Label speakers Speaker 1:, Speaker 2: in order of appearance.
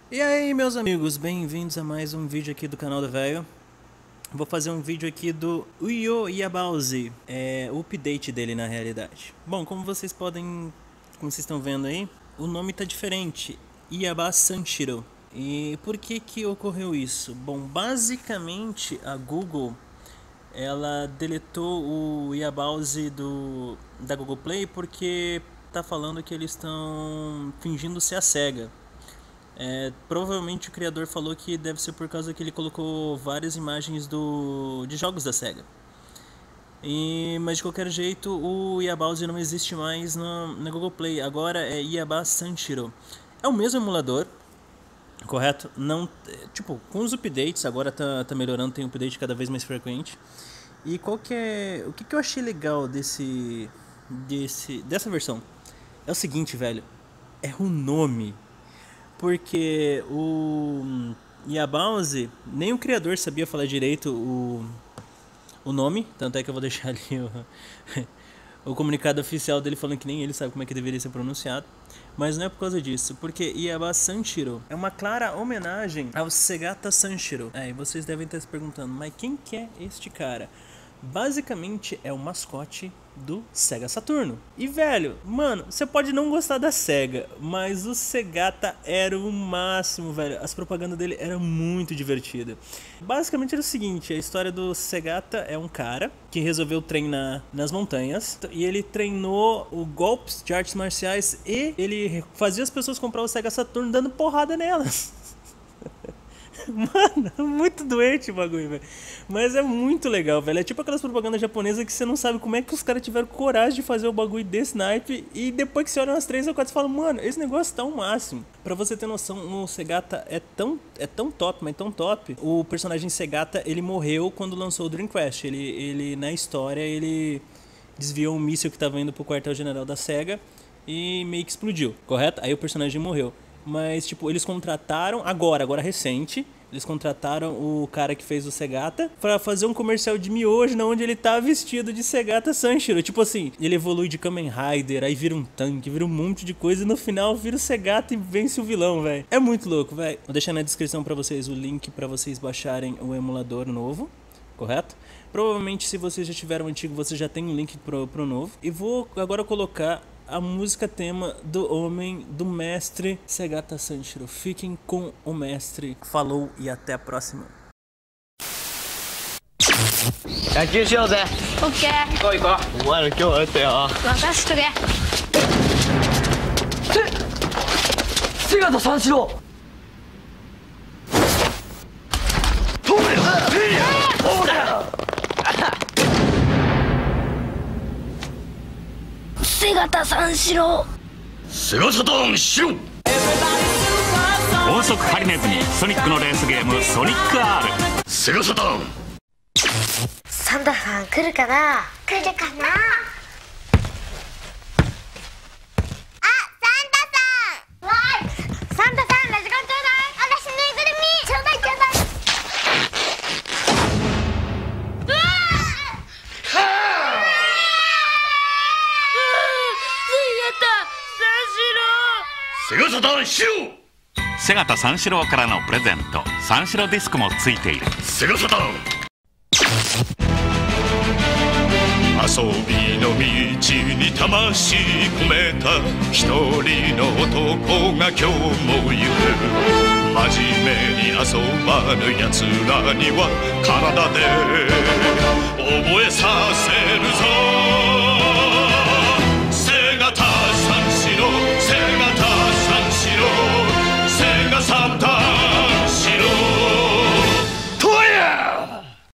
Speaker 1: E aí, meus amigos, bem-vindos a mais um vídeo aqui do canal do Velho. Vou fazer um vídeo aqui do Uyo Yabaozi, o update dele na realidade. Bom, como vocês estão vendo aí, o nome tá diferente, Yaba Sanshiro. E por que ocorreu isso? Bom, basicamente a Google, ela deletou o Yabaozi da Google Play porque tá falando que eles estão fingindo ser a SEGA. Provavelmente o criador falou que deve ser por causa que ele colocou várias imagens de jogos da SEGA. Mas de qualquer jeito, o Yabaozi não existe mais na Google Play. Agora é Yaba Sanshiro. É o mesmo emulador, correto? Não, tipo, com os updates agora tá melhorando, tem um update cada vez mais frequente. E o que eu achei legal dessa versão? É o seguinte, velho, é o nome. Porque o Yabaozi, nem o criador sabia falar direito o nome. Tanto é que eu vou deixar ali o comunicado oficial dele falando que nem ele sabe como é que deveria ser pronunciado. Mas não é por causa disso, porque Yaba Sanshiro é uma clara homenagem ao Segata Sanshiro. E vocês devem estar se perguntando, mas quem que é este cara? Basicamente é o mascote do Sega Saturno. E velho, mano, você pode não gostar da Sega, mas o Segata era o máximo, velho. As propagandas dele eram muito divertidas. Basicamente era o seguinte, a história do Segata é um cara que resolveu treinar nas montanhas. E ele treinou golpes de artes marciais e ele fazia as pessoas comprar o Sega Saturno dando porrada nelas. Mano, é muito doente o bagulho, velho. Mas é muito legal, velho. É tipo aquelas propagandas japonesas que você não sabe como é que os caras tiveram coragem de fazer o bagulho desse naipe. E depois que você olha umas 3 ou 4, você fala, mano, esse negócio tá o máximo. Pra você ter noção, o Segata é tão top, mas tão top. O personagem Segata, ele morreu quando lançou o Dream Quest. Ele na história, ele desviou um míssil que tava indo pro quartel-general da Sega e meio que explodiu, correto? Aí o personagem morreu. Mas, tipo, eles contrataram, agora recente, eles contrataram o cara que fez o Segata pra fazer um comercial de miojo onde ele tá vestido de Segata Sanshiro. Tipo assim, ele evolui de Kamen Rider, aí vira um tanque, vira um monte de coisa e no final vira o Segata e vence o vilão, velho. É muito louco, velho. Vou deixar na descrição pra vocês o link pra vocês baixarem o emulador novo, correto? Provavelmente se vocês já tiveram o antigo, você já tem um link pro novo. E vou agora colocar a música tema do mestre Segata Sanshiro. Fiquem com o mestre. Falou e até a próxima.
Speaker 2: 野球しようぜ。
Speaker 3: オッケー。
Speaker 2: 行こう行こう。お前ら今日はやったよ。
Speaker 3: 任しとけ。
Speaker 2: 瀬形三四郎。通れよ。通れよ。
Speaker 3: 瀬形三四郎。
Speaker 2: 瀬形三四郎。
Speaker 4: 音速ハリネズミソニックのレースゲームソニック R。
Speaker 2: 瀬形さん。
Speaker 3: サンタさん来るかな。来るかな。あ、サンタさん。わーい。サンタさん、ラジコンちょうだい。私ぬいぐるみ。ちょうだいちょうだい。うわ
Speaker 2: 瀬形三四郎。
Speaker 4: 瀬形三四郎からのプレゼント、三四郎ディスクもついている。
Speaker 2: 瀬形さん。遊びの道に魂込めた一人の男が今日も行く。真面目に遊ばぬ奴らには体で覚えさせるぞ。